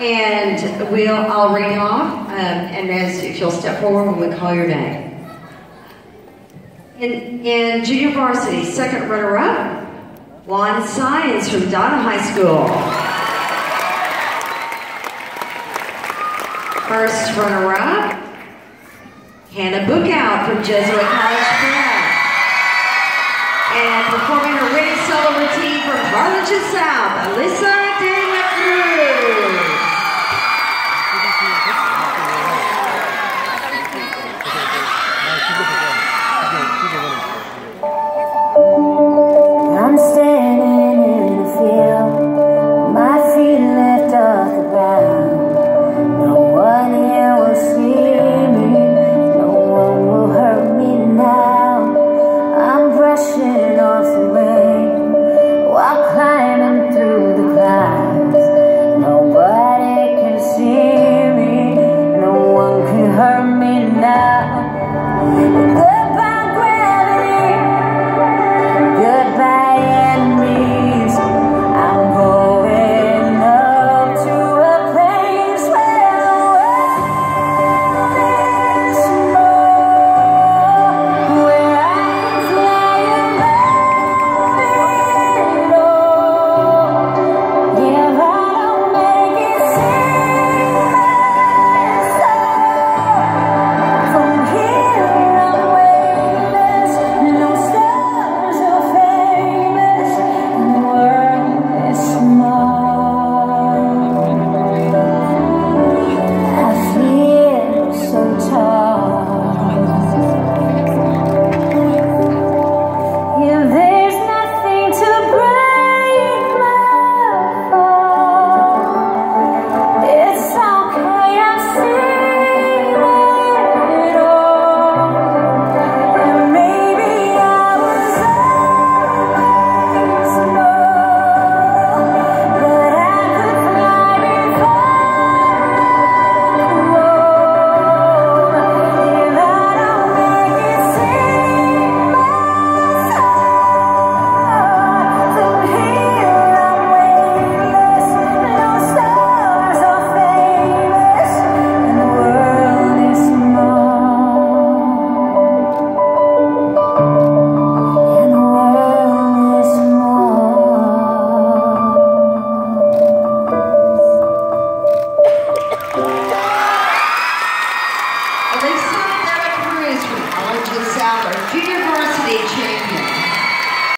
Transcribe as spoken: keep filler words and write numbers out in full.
And we'll, I'll read off, um, and as if you'll step forward when we call your name. In, in junior varsity, second runner-up, Juan Science from Donna High School. First runner-up, Hannah Bookout from Jesuit College Prep. And performing her winning solo routine from Harlingen South, Alyssa